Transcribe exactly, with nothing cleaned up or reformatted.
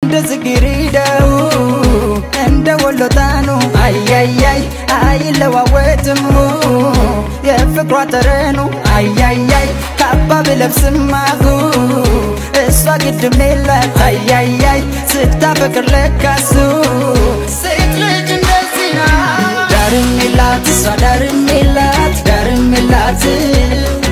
እንደዝግሪዳው እንደወሎታኑ አይ አይ አይ አይለዋወጥም የፍቅሯ ጠረኑ አይ አይ አይ ካባ ብለብስማሁ እሷ ግድም ሌላት አይ አይ አይ ስታፈቅር ለካሱ ሴት ልጅ እንደዚህ ናት ዳርም የላት እሷ ዳርም የላት ዳርም የላት